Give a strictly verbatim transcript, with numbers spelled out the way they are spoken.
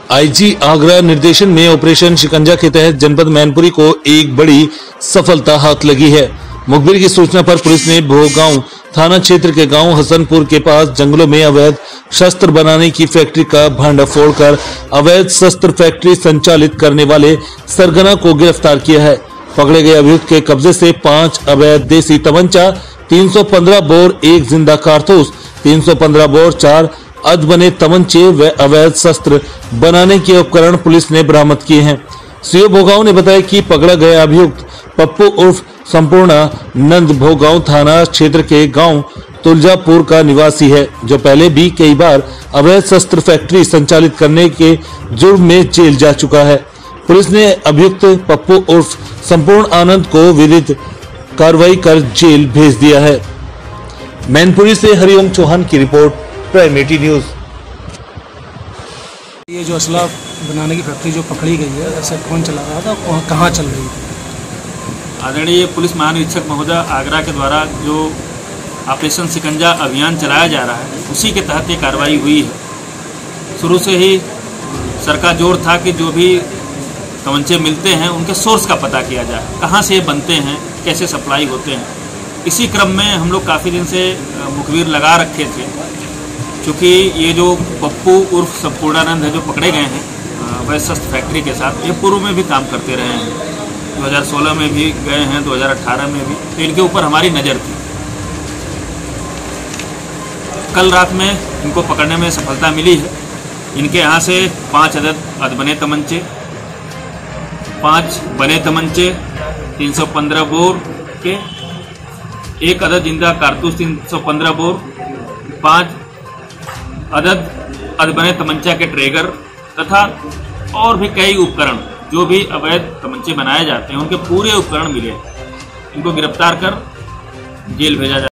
IG Agra निर्देशन में operation शिकंजा के तहत जनपद मैनपुरी को एक बड़ी सफलता हाथ लगी है। मुखबिर की सूचना पर पुलिस ने भोगांव थाना क्षेत्र के गांव हसनपुर के पास जंगलों में अवैध शस्त्र बनाने की फैक्ट्री का भांडाफोड़ कर अवैध शस्त्र फैक्ट्री संचालित करने वाले सरगना को गिरफ्तार किया है। पकड़े गए अभियुक्त के कब्जे से पांच अवैध देसी तमंचा, तीन सौ पंद्रह बोर, एक जिंदा कारतूस, तीन सौ पंद्रह बोर, चार अध बने तमंचे व अवैध शस्त्र बनाने के उपकरण पुलिस ने बरामद किए हैं। सीओ भोगांव ने बताया कि पकड़ा गया अभियुक्त पप्पू उर्फ संपूर्णा नंद भोगांव थाना क्षेत्र के गांव तुलजापुर का निवासी है, जो पहले भी कई बार अवैध शस्त्र फैक्ट्री संचालित करने के जुर्म में जेल जा चुका है। पुलिस ने अभियुक्त पप्पू उर्फ संपूर्ण आनंद को विधिक कार्रवाई कर जेल भेज दिया है। मैनपुरी से हरिओम चौहान की रिपोर्ट, प्राइम एटी न्यूज। ये जो असला बनाने की फैक्ट्री जो पकड़ी गई है, ऐसा कौन चला रहा था, कहाँ चल रही थी? आदरणीय पुलिस महानिरीक्षक महोदय आगरा के द्वारा जो ऑपरेशन शिकंजा अभियान चलाया जा रहा है, उसी के तहत ये कार्रवाई हुई है। शुरू से ही सर का जोर था कि जो भी तमंचे मिलते हैं उनके सोर्स का पता किया जाए, कहाँ से ये बनते हैं, कैसे सप्लाई होते हैं। इसी क्रम में हम लोग काफ़ी दिन से मुखबिर लगा रखे थे, क्योंकि ये जो पप्पू उर्फ संपूर्णानंद है जो पकड़े गए हैं अवैध शस्त्र फैक्ट्री के साथ, ये पूर्व में भी काम करते रहे हैं। दो हज़ार सोलह में भी गए हैं, दो हज़ार अठारह में भी, तो इनके ऊपर हमारी नज़र थी। कल रात में इनको पकड़ने में सफलता मिली है। इनके यहाँ से पाँच अदद अधबने तमंचे, पाँच बने तमंचे, तीन सौ पंद्रह बोर के, एक अदद जिंदा कारतूस तीन सौ पंद्रह बोर, पाँच अदद अधबने तमंचा के ट्रेगर तथा और भी कई उपकरण जो भी अवैध तमंचे बनाए जाते हैं, उनके पूरे उपकरण मिले। इनको गिरफ्तार कर जेल भेजा जाए।